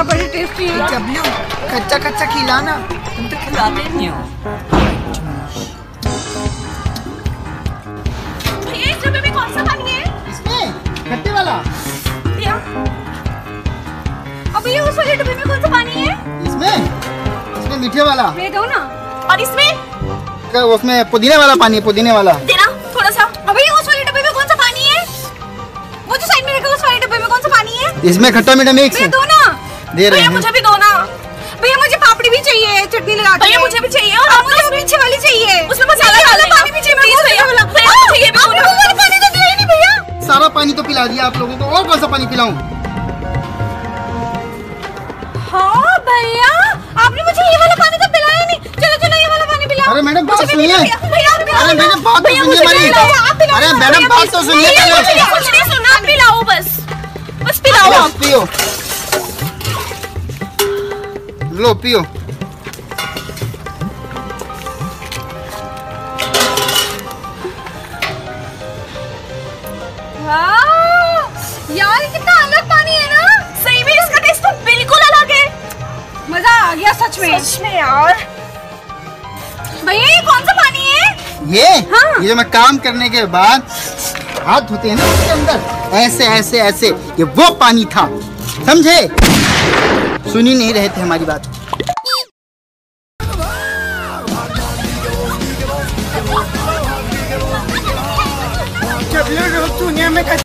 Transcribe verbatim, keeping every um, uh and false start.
यार बड़ी टेस्टी है। डब्लू कच्चा कच्चा खिलाना, तुम तो खिलाते नहीं हो। भैया इस डब्बे में कौन सा पानी है? इसमें खट्टे वाला। दिया। अब ये उस वाले डब्बे में कौन सा पानी है? इसमें इसमें मीठे वाला। दे दो ना। और इसमें? उसमें पुदीने वाला पानी है, पुदीने वाला। देना थोड़ा सा। अबे उस वाले डब्बे में कौन सा पानी है? वो जो साइड में रखा उस वाले डब्बे में कौन सा पानी है? इसमें खट्टा मीठा मिक्स है। दो ना। दे रहे हैं। भैया मुझे भी दो ना। भैया मुझे पापड़ी भी चाहिए, चटनी लगा के। भैया मुझे भी चाहिए और आप मुझे पीछे वाली चाहिए। उसमें मसाला डालना। पानी भी चाहिए प्लीज भैया। भैया मुझे ये भी दो ना। आपने वो पानी तो दिया ही नहीं भैया। सारा पानी तो पिला दिया आप लोगों को, और कौन सा पानी पिलाऊं? हाँ भैया आपने मुझे ये वाला पानी तो पिलाया नहीं। चलो चलो ये वाला पानी पिलाओ। अरे मैडम बात सुनिए। अरे मैडम बात तो सुनिए मेरी। अरे मैडम बात तो सुनिए पहले। कुछ नहीं सुनना, आप पिलाओ बस। बस पिलाओ आप। पियो लो पियो। यार कितना अलग पानी है ना। सही में इसका टेस्ट तो बिल्कुल अलग है। मजा आ गया सच में। सच में यार। भैया ये कौन सा पानी है? ये हाँ। ये जो मैं काम करने के बाद हाथ धोते हैं ना उसके अंदर, ऐसे ऐसे ऐसे, ये वो पानी था, समझे? सुनी नहीं रहे थे हमारी बात।